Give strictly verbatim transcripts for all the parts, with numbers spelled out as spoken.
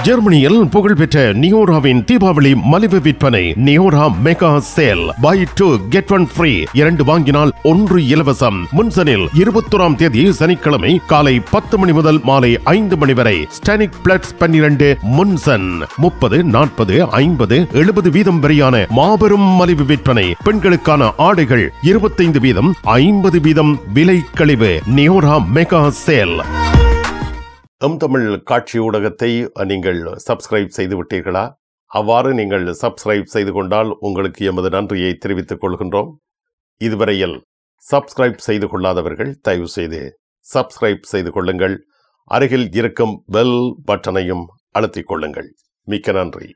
ஜெர்மனியில் புகழ்பெற்ற நியோராவின் தீபாவளி மலிவு விற்பனை. நியோரா mega sale. Buy two get one free. இரண்டு வாங்கினால் ஒன்று இலவசம். முன்சனில் இருபத்தோராம் தேதி சனிக்கிழமை காலை பத்து மணி முதல் மாலை ஐந்து மணி வரை. ஸ்டானிக் பிளட்ஸ் பன்னிரண்டு முன்சன். முப்பது நாற்பது ஐம்பது எழுபது வீதம் வரையான மாபெரும் மலிவு விற்பனை. பெண்களுக்கான ஆடைகள் இருபத்தைந்து வீதம் ஐம்பது வீதம் விலை கழிவு. நியோரா மெகா சேல். எம் தமிழ் காட்சி ஊடகத்தை நீங்கள் சப்ஸ்கிரைப் செய்து விட்டீர்களா? அவ்வாறு நீங்கள் சப்ஸ்கிரைப் செய்து கொண்டால் உங்களுக்கு எமது நன்றியை தெரிவித்துக் கொள்கின்றோம். இதுவரையில் சப்ஸ்கிரைப் செய்து கொள்ளாதவர்கள் தயவு செய்து சப்ஸ்கிரைப் செய்து கொள்ளுங்கள். அருகில் இருக்கும் பெல் பட்டனையும் அழுத்திக் கொள்ளுங்கள். மிக்க நன்றி.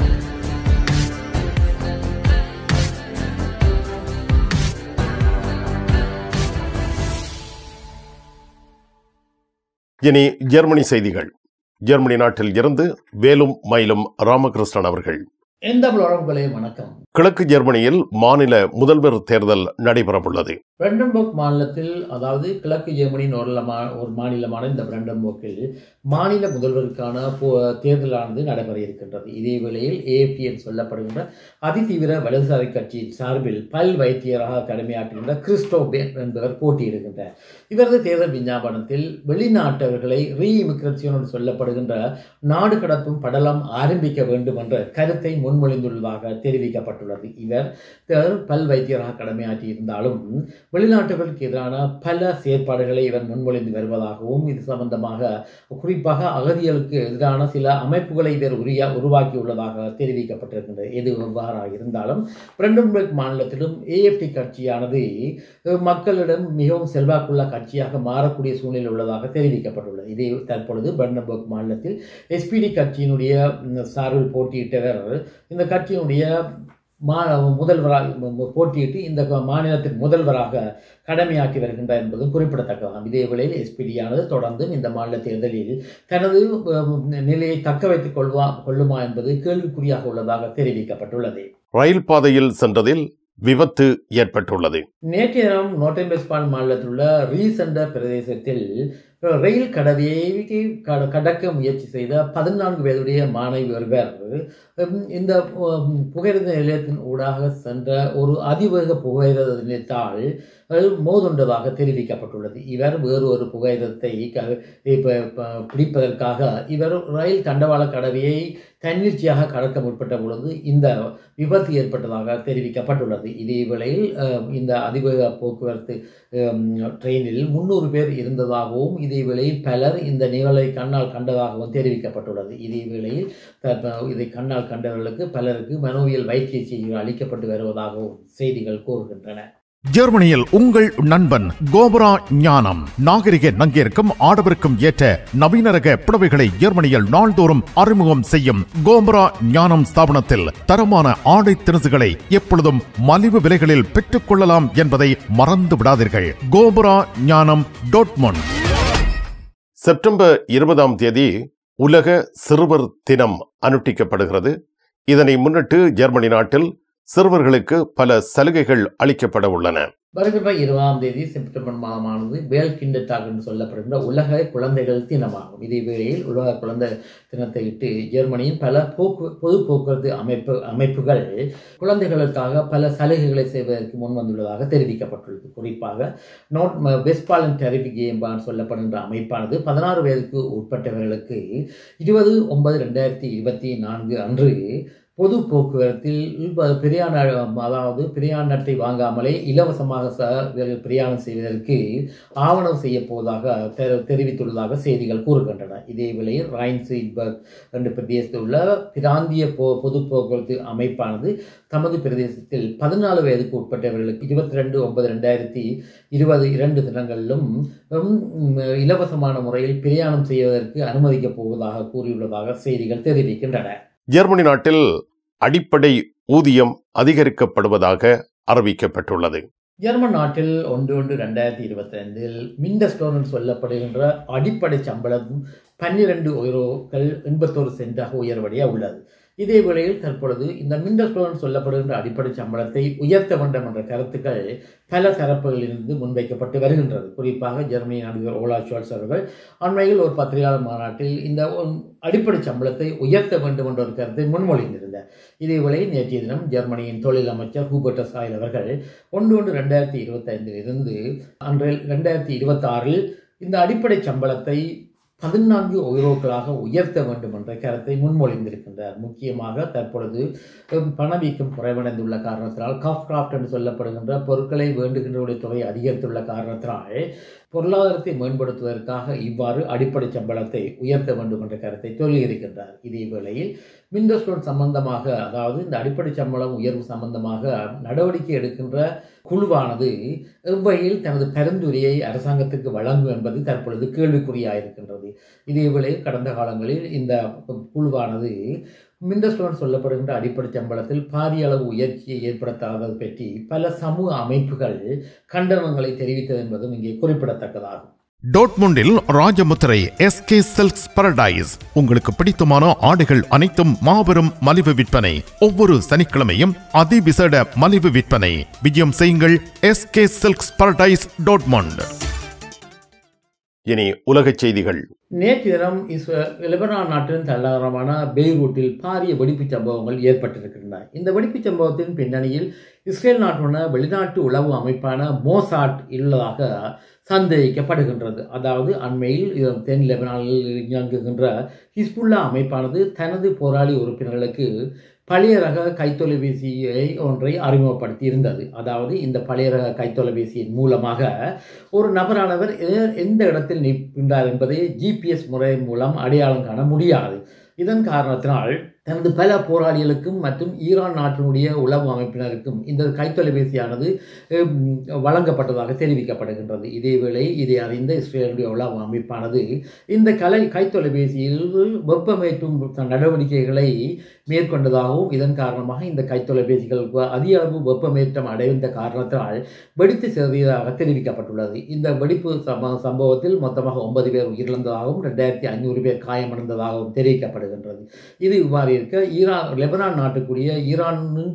இனி ஜெர்மனி செய்திகள். ஜெர்மனி நாட்டில் இருந்து வேலும் மயிலும் ராமகிருஷ்ணன் அவர்கள். எந்த உறவுகளே வணக்கம். கிழக்கு ஜெர்மனியில் மாநில முதல்வர் தேர்தல் நடைபெறவுள்ளது. பிரண்டன்பர்க் மாநிலத்தில், அதாவது கிழக்கு ஜெர்மனியின் ஒரு மாநிலமான இந்த பிரண்டன்பர்க்கில் மாநில முதல்வருக்கான தேர்தலானது நடைபெற இருக்கின்றது. இதே வேளையில் ஏஎஃப்டி என்று சொல்லப்படுகின்ற அதிதீவிர வலதுசாரி கட்சியின் சார்பில் பல் வைத்தியராக கடமையாற்றுகின்ற கிறிஸ்டோப் என்பவர் போட்டியிடுகின்றார். இவரது தேர்தல் விஞ்ஞாபனத்தில் வெளிநாட்டவர்களை ரீஇமிகிரேஷன் என்று சொல்லப்படுகின்ற நாடு கடத்தும் படலம் ஆரம்பிக்க வேண்டும் என்ற கருத்தை முன்மொழிந்துள்ளதாக தெரிவிக்கப்பட்டுள்ளது. இவர் பல் வைத்தியராக கடமையாற்றி இருந்தாலும் வெளிநாட்டுகளுக்கு எதிரான பல செயற்பாடுகளை இவர் முன்மொழிந்து வருவதாகவும், இது சம்பந்தமாக குறிப்பாக அகதிகளுக்கு எதிரான சில அமைப்புகளை இவர் உரிய உருவாக்கியுள்ளதாக தெரிவிக்கப்பட்டிருக்கின்றது. எது எவ்வாறாக இருந்தாலும் பிரண்டன்பர்க் மாநிலத்திலும் ஏஎஃப்டி கட்சியானது மக்களிடம் மிகவும் செல்வாக்குள்ள கட்சியாக மாறக்கூடிய சூழ்நிலை உள்ளதாக தெரிவிக்கப்பட்டுள்ளது. இதே தற்பொழுது பிரண்டன்பர்க் மாநிலத்தில் எஸ்பிடி கட்சியினுடைய சார்பில் போட்டியிட்டவர் இந்த கட்சியினுடைய மா முதல்வராக போட்டியிட்டு இந்த மாநிலத்தின் முதல்வராக கடமையாற்றி வருகின்றார் என்பதும் குறிப்பிடத்தக்கதாகும். இதே வேளையில் எஸ்பிடியானது தொடர்ந்து இந்த மாநில தேர்தலில் தனது நிலையை தக்க வைத்துக் கொள்வா கொள்ளுமா என்பது கேள்விக்குறியாக உள்ளதாக தெரிவிக்கப்பட்டுள்ளது. ரயில் பாதையில் சென்றதில் விபத்து ஏற்பட்டுள்ளது. நேற்றைய தினம் நோர்டன்-வெஸ்ட்பாலன் மாநிலத்தில் உள்ள ரீஸ் என்ற பிரதேசத்தில் ரயில் கடவையை கடக்க முயற்சி செய்த பதினான்கு வயதுடைய மாணவி ஒருவர் இந்த புகையிரத நிலையத்தின் ஊடாக சென்ற ஒரு அதிவேக புகையிரத நிலையத்தால் மோதுண்டதாக தெரிவிக்கப்பட்டுள்ளது. இவர் வேறு ஒரு புகையிரத்தை பிடிப்பதற்காக இவர் ரயில் தண்டவாள கடவையை தன்னிச்சையாக கடக்க முற்பட்ட பொழுது இந்த விபத்து ஏற்பட்டதாக தெரிவிக்கப்பட்டுள்ளது. இதே வேளையில் இந்த அதிவேக போக்குவரத்து ட்ரெயினில் முன்னூறு பேர் இருந்ததாகவும், இதே வேளையில் பலர் இந்த நிகழ்வை கண்ணால் கண்டதாகவும் தெரிவிக்கப்பட்டுள்ளது. இதே வேளையில் இதை கண்ணால் கண்டவர்களுக்கு பலருக்கு மனோவியல் வைத்திய சிகிச்சை அளிக்கப்பட்டு வருவதாகவும் செய்திகள் கூறுகின்றன. ஜெர்மனியில் உங்கள் நண்பன் கோபரா ஞானம். நாகரிக நங்கிற்கும் ஆடவருக்கும் ஏற்ற நவீன ரக புடவைகளை ஜெர்மனியில் நாள்தோறும் அறிமுகம் செய்யும் கோபரா ஞானம் ஸ்தாபனத்தில் தரமான ஆடை திணுசுகளை எப்பொழுதும் மலிவு விலைகளில் பெற்றுக் கொள்ளலாம் என்பதை மறந்து விடாதீர்கள். கோபரா ஞானம் டாட்மண்ட். செப்டம்பர் இருபதாம் தேதி உலக சிறுவர் தினம் அனுஷ்டிக்கப்படுகிறது. இதனை முன்னிட்டு ஜெர்மனி நாட்டில் சிறுவர்களுக்கு பல சலுகைகள் அளிக்கப்பட உள்ளன. வருகின்ற இருபதாம் தேதி செப்டம்பர் மாதமானது வேல் கிண்டர்டாக் என்று சொல்லப்படுகின்ற உலக குழந்தைகள் தினமாகும். இதே வேளையில் உலக குழந்தை தினத்தை இட்டு ஜெர்மனியின் பல போக்கு பொது போக்குவரத்து அமைப்பு அமைப்புகள் குழந்தைகளுக்காக பல சலுகைகளை செய்வதற்கு முன் வந்துள்ளதாக தெரிவிக்கப்பட்டுள்ளது. குறிப்பாக நோட் வெஸ்ட்பாலன் டெரிஃபிக் என்பான் சொல்லப்படுகின்ற அமைப்பானது பதினாறு வயதுக்கு உட்பட்டவர்களுக்கு இருபது ஒன்பது ரெண்டாயிரத்தி இருபத்தி நான்கு அன்று பொது போக்குவரத்தில் பிரயாண அதாவது பிரயாண அட்டை வாங்காமலே இலவசமாக பிரயாணம் செய்வதற்கு ஆவணம் செய்ய போவதாக தெரிவித்துள்ளதாக செய்திகள் கூறுகின்றன. இதே வேளையில் ரைன்ஸ்பர்க் என்ற பிரதேசத்தில் உள்ள பிராந்திய போ பொது போக்குவரத்து அமைப்பானது தமது பிரதேசத்தில் பதினாலு வயதுக்கு உட்பட்டவர்களுக்கு இருபத்தி ரெண்டு ஒன்பது ரெண்டாயிரத்தி இருபது இரண்டு தினங்களிலும் இலவசமான முறையில் பிரயாணம் செய்வதற்கு அனுமதிக்கப் போவதாக கூறியுள்ளதாக செய்திகள் தெரிவிக்கின்றன. ஜெர்மனி நாட்டில் அடிப்படை ஊதியம் அதிகரிக்கப்படுவதாக அறிவிக்கப்பட்டுள்ளது. ஜெர்மன் நாட்டில் ஒன்று ஒன்று ரெண்டாயிரத்தி இருபத்தி ஐந்தில் மிண்டஸ்டோன் சொல்லப்படுகின்ற அடிப்படை சம்பளம் பன்னிரண்டு யூரோக்கள் எண்பத்தோரு சென்டாக உயர்வடைய உள்ளது. இதே வேளையில் தற்பொழுது இந்த மிண்டஸ்டோன் சொல்லப்படுகின்ற அடிப்படை சம்பளத்தை உயர்த்த வேண்டும் என்ற கருத்துக்கள் பல தரப்புகளிலிருந்து முன்வைக்கப்பட்டு வருகின்றது. குறிப்பாக ஜெர்மனியின் அதிபர் ஓலாஃப் ஷோல்ஸ் அவர்கள் அண்மையில் ஒரு பத்திரிகையாளர் மாநாட்டில் இந்த அடிப்படை சம்பளத்தை உயர்த்த வேண்டும் என்ற ஒரு கருத்தை முன்மொழிந்திருந்தார். இதேவேளை நேற்றைய தினம் ஜெர்மனியின் தொழில் அமைச்சர் ஹூபர்ட் சாயில் அவர்கள் ஒன்று ஒன்று ரெண்டாயிரத்தி இருபத்தி ஐந்தில் இருந்து அன்றில் ரெண்டாயிரத்தி இருபத்தி ஆறில் இந்த அடிப்படை சம்பளத்தை பதினான்கு யூரோக்களாக உயர்த்த வேண்டும் என்ற கருத்தை முன்மொழிந்திருக்கின்றார். முக்கியமாக தற்பொழுது பணவீக்கம் குறைவடைந்துள்ள காரணத்தினால் காஃப் கிராஃப்ட் என்று சொல்லப்படுகின்ற பொருட்களை வேண்டுகின்றவருடைய தொகை அதிகரித்துள்ள காரணத்தினால் பொருளாதாரத்தை மேம்படுத்துவதற்காக இவ்வாறு அடிப்படை சம்பளத்தை உயர்த்த வேண்டும் என்ற கருத்தை சொல்லியிருக்கின்றார். இதே வேளையில் மிண்டஸ்டோன் சம்பந்தமாக, அதாவது இந்த அடிப்படை சம்பளம் உயர்வு சம்பந்தமாக நடவடிக்கை எடுக்கின்ற குழுவானது எவ்வகையில் தனது பரிந்துரையை அரசாங்கத்துக்கு வழங்கும் என்பது தற்பொழுது கேள்விக்குறியாயிருக்கின்றது. இதேவேளை கடந்த காலங்களில் இந்த குழுவானது மிண்டஸ்டோன் சொல்லப்படுகின்ற அடிப்படை சம்பளத்தில் பாரிய அளவு உயர்ச்சியை ஏற்படுத்தாதது பற்றி பல சமூக அமைப்புகள் கண்டனங்களை தெரிவித்தது என்பதும் இங்கே குறிப்பிடத்தக்கதாகும். டோட்முண்டில் ராஜமுத்திரை எஸ்கே சில்க்ஸ் பரடைஸ் உங்களுக்கு பிடித்தமான ஆடைகள் அனைத்தும் மாபெரும் மலிவு விற்பனை. ஒவ்வொரு சனிக்கிழமையும் அதிவிசேட மலிவு விற்பனை. விஜயம் செய்யுங்கள் எஸ்கே சில்க்ஸ் பரடைஸ் டோட்முண்ட். இனி உலகச் செய்திகள். நேற்று தினம் லெபனான் நாட்டின் தலைநகரமான பெய்ரூட்டில் பாரிய வெடிப்புச் சம்பவங்கள் ஏற்பட்டிருக்கின்றன. இந்த வெடிப்புச் சம்பவத்தின் பின்னணியில் இஸ்ரேல் நாட்டுடன வெளிநாட்டு உளவு அமைப்பான மோசாட் உள்ளதாக சந்தேகிக்கப்படுகின்றது. அதாவது அண்மையில் தென் லெபனானில் இயங்குகின்ற ஹிஸ்புல்லா அமைப்பானது தனது போராளி உறுப்பினர்களுக்கு பழைய ரக கைத்தொலைபேசியை ஒன்றை அறிமுகப்படுத்தி இருந்தது. அதாவது இந்த பழைய ரக கைத்தொலைபேசியின் மூலமாக ஒரு நபரானவர் எந்த இடத்தில் நிற்கின்றார் என்பதை ஜிபிஎஸ் முறை மூலம் அடையாளம் காண முடியாது. இதன் காரணத்தினால் தனது பல போராளிகளுக்கும் மற்றும் ஈரான் நாட்டினுடைய உளவு அமைப்பினருக்கும் இந்த கைத்தொலைபேசியானது வழங்கப்பட்டதாக தெரிவிக்கப்படுகின்றது. இதேவேளை இதை அறிந்த இஸ்ரேலுடைய உளவு அமைப்பானது இந்த கலை கைத்தொலைபேசியில் வெப்பமேற்றும் நடவடிக்கைகளை மேற்கொண்டதாகவும் இதன் காரணமாக இந்த கைத்தொலைபேசிகள் அதிக அளவு வெப்பமேற்றம் அடைந்த காரணத்தினால் வெடித்து சிதறியதாக தெரிவிக்கப்பட்டுள்ளது. இந்த வெடிப்பு சம்பவத்தில் மொத்தமாக ஒன்பது பேர் உயிரிழந்ததாகவும் ரெண்டாயிரத்தி ஐநூறு பேர் காயமடைந்ததாகவும் தெரிவிக்கப்படுகின்றது. இது இவ்வாறு இருக்க ஈரான் லெபனான் நாட்டுக்குரிய ஈரானின்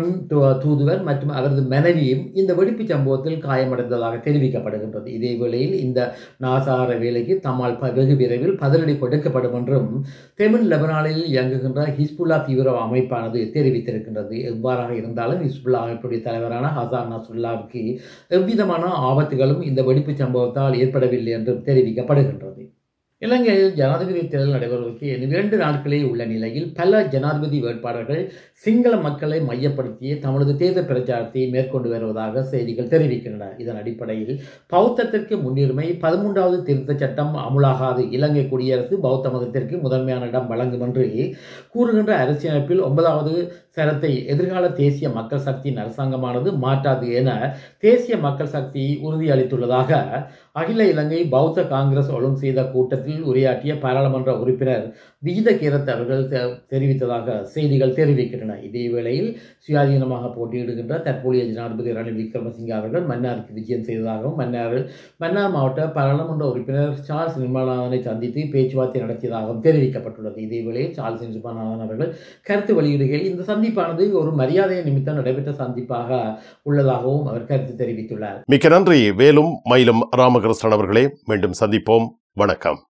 தூதுவர் மற்றும் அவரது மனைவியும் இந்த வெடிப்பு சம்பவத்தில் காயமடைந்ததாக தெரிவிக்கப்படுகின்றது. இதே வேளையில் இந்த நாசார வேலைக்கு தம்மால் வெகு விரைவில் பதிலடி கொடுக்கப்படும் என்றும் தென் லெபனானில் இயங்குகின்ற ஹிஸ்புல்லா தீவிர அமைப்பானது தெரிவித்திருக்கின்றது. எவ்வாறாக இருந்தாலும் ஹிஸ்புல்லா அமைப்புடைய தலைவரான ஹசான் நஸ்ருல்லாவுக்கு எவ்விதமான ஆபத்துகளும் இந்த வெடிப்பு சம்பவத்தால் ஏற்படவில்லை என்றும் தெரிவிக்கப்படுகின்றது. இலங்கையில் ஜனாதிபதி தேர்தல் நடைபெறுவதற்கு இரண்டு நாட்களே உள்ள நிலையில் பல ஜனாதிபதி வேட்பாளர்கள் சிங்கள மக்களை மையப்படுத்திய தமது தேர்தல் பிரச்சாரத்தை மேற்கொண்டு வருவதாக செய்திகள் தெரிவிக்கின்றன. இதன் அடிப்படையில் பௌத்தத்திற்கு முன்னுரிமை, பதிமூன்றாவது திருத்தச் சட்டம் அமுலாகாது, இலங்கை குடியரசு பௌத்த மதத்திற்கு முதன்மையான இடம் வழங்கும் என்று கூறுகின்ற அரசியலமைப்பில் ஒன்பதாவது சரத்தை எதிர்கால தேசிய மக்கள் சக்தியின் அரசாங்கமானது மாற்றாது என தேசிய மக்கள் சக்தி உறுதியளித்துள்ளதாக அகில இலங்கை பௌத்த காங்கிரஸ் ஒழுங்கு செய்த கூட்டத்தில் உரையாற்றிய பாராளுமன்ற உறுப்பினர் விஜித கீரத் அவர்கள் தெரிவித்ததாக செய்திகள் தெரிவிக்கின்றன. இதே வேளையில் சுயாதீனமாக போட்டியிடுகின்ற தற்போதைய ஜனாதிபதி ரணில் விக்ரமசிங்கே அவர்கள் மன்னாருக்கு விஜயம் செய்ததாகவும் மன்னார் மன்னார் மாவட்ட பாராளுமன்ற உறுப்பினர் சார்ல்ஸ் நிர்மலநாதனை சந்தித்து பேச்சுவார்த்தை நடத்தியதாகவும் தெரிவிக்கப்பட்டுள்ளது. இதே வேளையில் சார்ல்ஸ் நிர்மலநாதன் அவர்கள் கருத்து வெளியிடுகையில் இந்த சந்திப்பானது ஒரு மரியாதை நிமித்தம் நடைபெற்ற சந்திப்பாக உள்ளதாகவும் அவர் கருத்து தெரிவித்துள்ளார். மிக்க நன்றி வேலும் மயிலும் ராமகிருஷ்ணன் அவர்களே. மீண்டும் சந்திப்போம். வணக்கம்.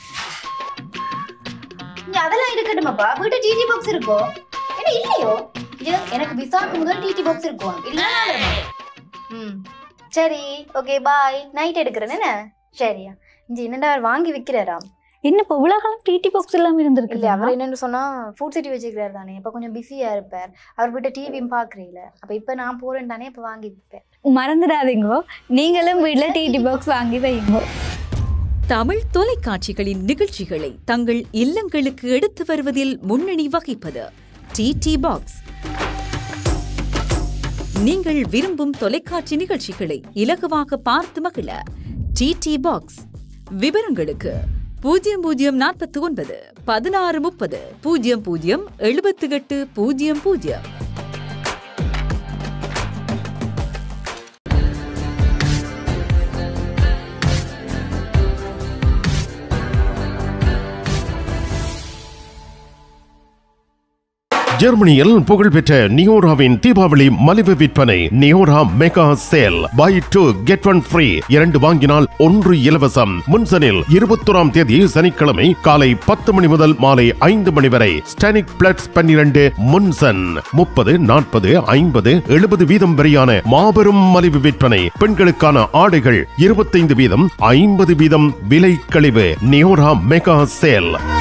அதெல்லாம் இருக்கட்டுமாப்பா, வீட்டு டிடி பாக்ஸ் இருக்கோ என்ன இல்லையோ? எனக்கு விசாக்கு முதல் டிடி பாக்ஸ் இருக்கும். ம் சரி, ஓகே பாய். நைட் எடுக்கிறேன் என்ன? சரியா இஞ்சி என்னடா வாங்கி விற்கிறாராம். என்னப்பா உலகம் டிடி பாக்ஸ் எல்லாம் இருந்திருக்கு? இல்லை, அவர் என்னன்னு சொன்னா ஃபுட் சிட்டி வச்சுக்கிறாரு தானே, இப்போ கொஞ்சம் பிஸியா இருப்பார். அவர் வீட்டை டிவியும் பாக்குறீங்கள, அப்ப இப்ப நான் போறேன் தானே, இப்ப வாங்கி விற்பேன். மறந்துடாதீங்கோ, நீங்களும் வீட்டுல டிடி பாக்ஸ் வாங்கி வைங்க. தமிழ் தொலைக்காட்சிகளின் நிகழ்ச்சிகளை தங்கள் இல்லங்களுக்கு எடுத்து வருவதில் முன்னணி வகிப்பது டிடி பாக்ஸ். நீங்கள் விரும்பும் தொலைக்காட்சி நிகழ்ச்சிகளை இலகுவாக பார்த்து மகிழ டிடி பாக்ஸ். விவரங்களுக்கு பூஜ்ஜியம் பூஜ்ஜியம் நாற்பத்தி ஒன்பது பதினாறு முப்பது பூஜ்ஜியம் பூஜ்ஜியம் எழுபத்தி எட்டு பூஜ்ஜியம் பூஜ்ஜியம். ஜெர்மனியில் புகழ்பெற்ற நியோராவின் தீபாவளி மலிவு விற்பனை நியோரா mega sale buy two get one free இரண்டு வாங்கினால் ஒன்று இலவசம் முன்சனில் இருபத்தொராம் தேதி சனிக்கிழமை காலை பத்து மணி முதல் மாலை ஐந்து மணி வரை ஸ்டானிக் பிளட்ஸ் பன்னிரண்டு முன்சன் முப்பது நாற்பது ஐம்பது எழுபது வீதம் வரையான மாபெரும் மலிவு விற்பனை பெண்களுக்கான ஆடைகள் இருபத்தைந்து வீதம் ஐம்பது வீதம் விலை கழிவு நியோரா மெகா சேல்